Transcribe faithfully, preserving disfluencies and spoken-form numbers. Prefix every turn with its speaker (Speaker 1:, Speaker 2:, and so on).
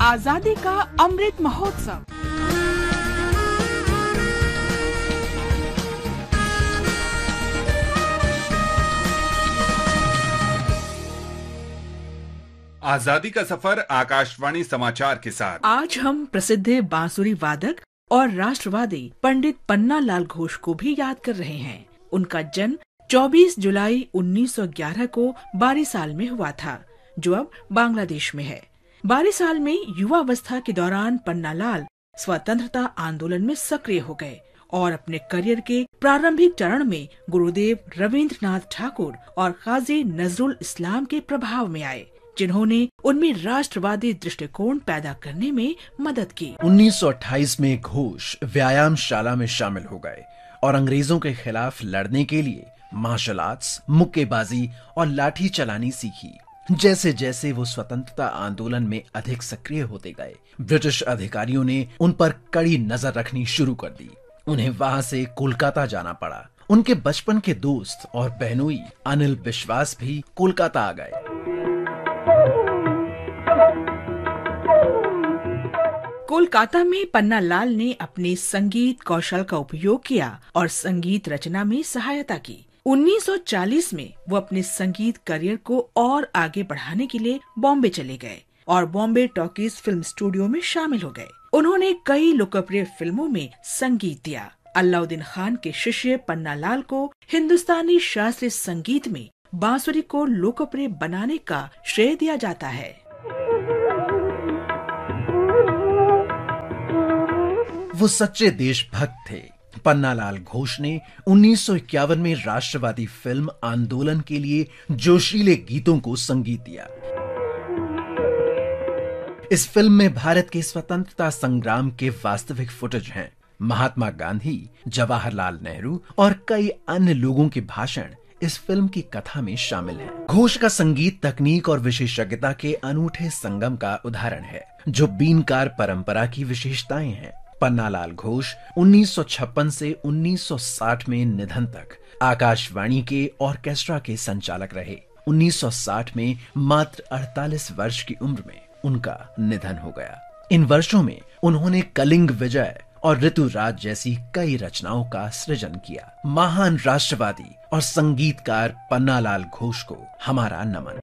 Speaker 1: आजादी का अमृत महोत्सव।
Speaker 2: आजादी का सफर आकाशवाणी समाचार के साथ।
Speaker 1: आज हम प्रसिद्ध बांसुरी वादक और राष्ट्रवादी पंडित पन्ना लाल घोष को भी याद कर रहे हैं। उनका जन्म चौबीस जुलाई उन्नीस सौ ग्यारह को बारिसाल में हुआ था, जो अब बांग्लादेश में है। बारिसाल में युवावस्था के दौरान पन्ना लाल स्वतंत्रता आंदोलन में सक्रिय हो गए और अपने करियर के प्रारंभिक चरण में गुरुदेव रविंद्रनाथ ठाकुर और काजी नजरुल इस्लाम के प्रभाव में आए, जिन्होंने उनमें राष्ट्रवादी दृष्टिकोण पैदा करने में मदद की।
Speaker 3: उन्नीस सौ अट्ठाईस में घोष व्यायामशाला में शामिल हो गए और अंग्रेजों के खिलाफ लड़ने के लिए मार्शल आर्ट्स, मुक्केबाजी और लाठी चलानी सीखी। जैसे जैसे वो स्वतंत्रता आंदोलन में अधिक सक्रिय होते गए, ब्रिटिश अधिकारियों ने उन पर कड़ी नजर रखनी शुरू कर दी। उन्हें वहां से कोलकाता जाना पड़ा। उनके बचपन के दोस्त और बहनोई अनिल विश्वास भी कोलकाता आ गए।
Speaker 1: कोलकाता में पन्ना लाल ने अपने संगीत कौशल का उपयोग किया और संगीत रचना में सहायता की। उन्नीस सौ चालीस में वो अपने संगीत करियर को और आगे बढ़ाने के लिए बॉम्बे चले गए और बॉम्बे टॉकीज फिल्म स्टूडियो में शामिल हो गए। उन्होंने कई लोकप्रिय फिल्मों में संगीत दिया। अलाउद्दीन खान के शिष्य पन्ना लाल को हिंदुस्तानी शास्त्रीय संगीत में बांसुरी को लोकप्रिय बनाने का श्रेय दिया जाता है।
Speaker 3: वो सच्चे देशभक्त थे। पन्ना लाल घोष ने उन्नीस सौ इक्यावन में राष्ट्रवादी फिल्म आंदोलन के लिए जोशीले गीतों को संगीत दिया। इस फिल्म में भारत के स्वतंत्रता संग्राम के वास्तविक फुटेज हैं। महात्मा गांधी, जवाहरलाल नेहरू और कई अन्य लोगों के भाषण इस फिल्म की कथा में शामिल हैं। घोष का संगीत तकनीक और विशेषज्ञता के अनूठे संगम का उदाहरण है, जो बीनकार परंपरा की विशेषताएं हैं। पन्ना लाल घोष उन्नीस सौ छप्पन से उन्नीस सौ साठ में निधन तक आकाशवाणी के ऑर्केस्ट्रा के संचालक रहे। उन्नीस सौ साठ में मात्र अड़तालीस वर्ष की उम्र में उनका निधन हो गया। इन वर्षों में उन्होंने कलिंग विजय और ऋतुराज जैसी कई रचनाओं का सृजन किया। महान राष्ट्रवादी और संगीतकार पन्ना लाल घोष को हमारा नमन।